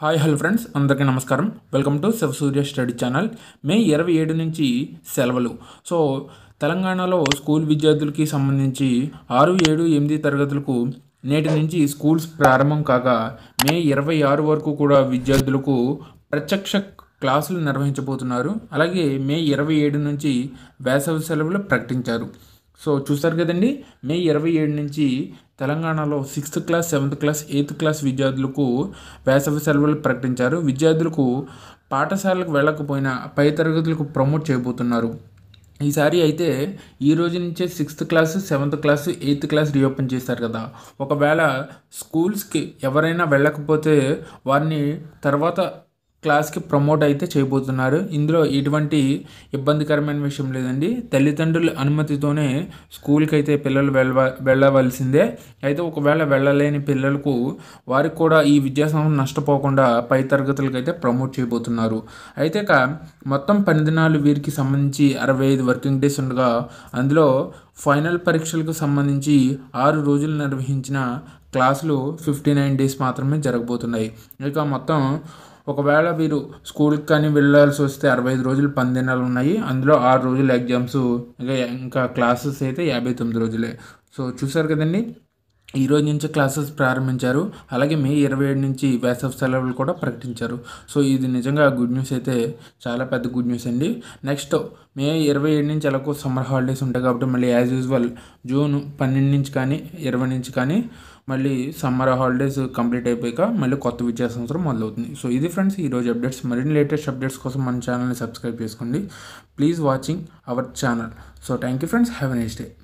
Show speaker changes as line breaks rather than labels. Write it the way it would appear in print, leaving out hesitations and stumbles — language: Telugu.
హాయ్ హలో ఫ్రెండ్స్, అందరికీ నమస్కారం. Welcome to Shivasurya study channel. May 27 నుంచి సెలవులు. సో తెలంగాణలో స్కూల్ విద్యార్థులకి సంబంధించి 6, 7, 8 తరగతులకు నేటి నుంచి స్కూల్స్ ప్రారంభం కాగా మే 26 వరకు కూడా విద్యార్థులకు ప్రత్యక్ష క్లాసులు నిర్వహించబోతున్నారు. అలాగే మే 27 నుంచి వేసవి సెలవులు ప్రకటించారు. సో చూస్తారు కదండి, మే 27 నుంచి తెలంగాణలో 6th class, 7th class, 8th class విద్యార్థులకు వేసవి సెలవులు ప్రకటించారు. విద్యార్థులకు పాఠశాలకు వెళ్ళకపోయినా పై తరగతులకు ప్రమోట్ చేయబోతున్నారు. ఈసారి అయితే ఈ రోజు నుంచే 6th class, 7th class, 8th class reopen చేశారు కదా. ఒకవేళ స్కూల్స్కి ఎవరైనా వెళ్ళకపోతే వారిని తర్వాత క్లాస్కి ప్రమోట్ అయితే చేయబోతున్నారు. ఇందులో ఎటువంటి ఇబ్బందికరమైన విషయం లేదండి. తల్లిదండ్రుల అనుమతితోనే స్కూల్కి అయితే పిల్లలు వెళ్ళవలసిందే. అయితే ఒకవేళ వెళ్ళలేని పిల్లలకు వారికి కూడా ఈ విద్యా సంవత్సరం నష్టపోకుండా పై తరగతులకు అయితే ప్రమోట్ చేయబోతున్నారు. అయితే మొత్తం 10 దినాలు వీరికి సంబంధించి 65 వర్కింగ్ డేస్ ఉండగా అందులో ఫైనల్ పరీక్షలకు సంబంధించి 6 రోజులు నిర్వహించిన క్లాసులు 59 డేస్ మాత్రమే జరగబోతున్నాయి. ఇక మొత్తం ఒకవేళ వీరు స్కూల్కి కానీ వెళ్ళాల్సి వస్తే 65 రోజులు 10 దినాలు ఉన్నాయి. అందులో 6 రోజులు ఎగ్జామ్స్, ఇంకా క్లాసెస్ అయితే 59 రోజులే. సో చూసారు కదండి, ఈ రోజు నుంచి క్లాసెస్ ప్రారంభించారు. అలాగే మే 27 నుంచి వేసవి సెలవులు కూడా ప్రకటించారు. సో ఇది నిజంగా గుడ్ న్యూస్, అయితే చాలా పెద్ద గుడ్ న్యూస్ అండి. నెక్స్ట్ మే 27 నుంచి ఎలాగో సమ్మర్ హాలిడేస్ ఉంటాయి కాబట్టి మళ్ళీ యాజ్ యూజువల్ జూన్ 12 నుంచి కానీ 20 నుంచి కానీ మళ్ళీ సమ్మర్ హాలిడేస్ కంప్లీట్ అయిపోయాక మళ్ళీ కొత్త విద్యా సంవత్సరం మొదలవుతుంది. సో ఇది ఫ్రెండ్స్ ఈరోజు అప్డేట్స్. మరిన్ని లేటెస్ట్ అప్డేట్స్ కోసం మన ఛానల్ని సబ్స్క్రైబ్ చేసుకోండి. Please watching our channel. So thank you friends, have a nice day.